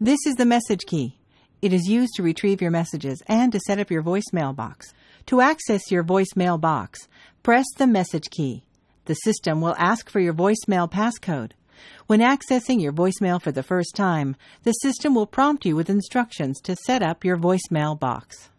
This is the message key. It is used to retrieve your messages and to set up your voicemail box. To access your voicemail box, press the message key. The system will ask for your voicemail passcode. When accessing your voicemail for the first time, the system will prompt you with instructions to set up your voicemail box.